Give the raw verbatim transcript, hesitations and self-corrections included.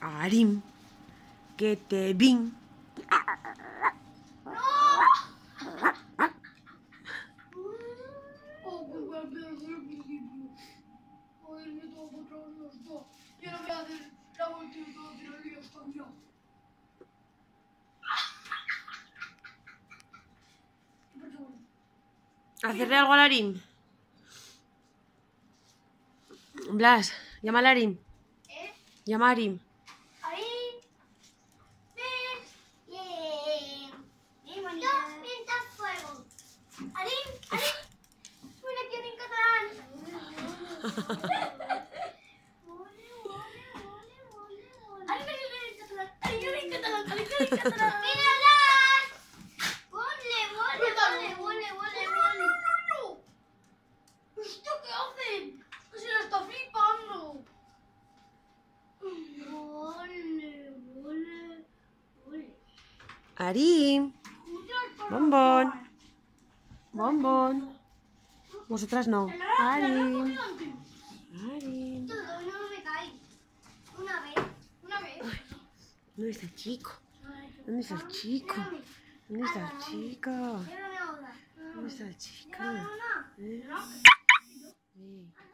Arim, que te vin. Hacerle algo a Larim. Blas, llama a Larim. ¿Eh? Llama a Arim. Arim. Ven. Bien. Bien bonita. Dos pintas fuego. Arim. Arim. Una quiere en catalán. Arim quiere en catalán. Arim quiere en catalán. Arim quiere en catalán. ¡Mira, Blas! ¡Vole, vole, vole, vole, vole, vole! ¿Esto qué hacen? ¡Se la está flipando! Vole, vole, vole. Arim. Bombón. Bombón. Vosotras no. Arim. Arim. Todo, no me cae. Una vez, una vez. ¿Dónde está el chico? ¿Dónde está el chico? ¿Dónde está el chico? ¿Dónde está el chico? ¿Eh? Sí.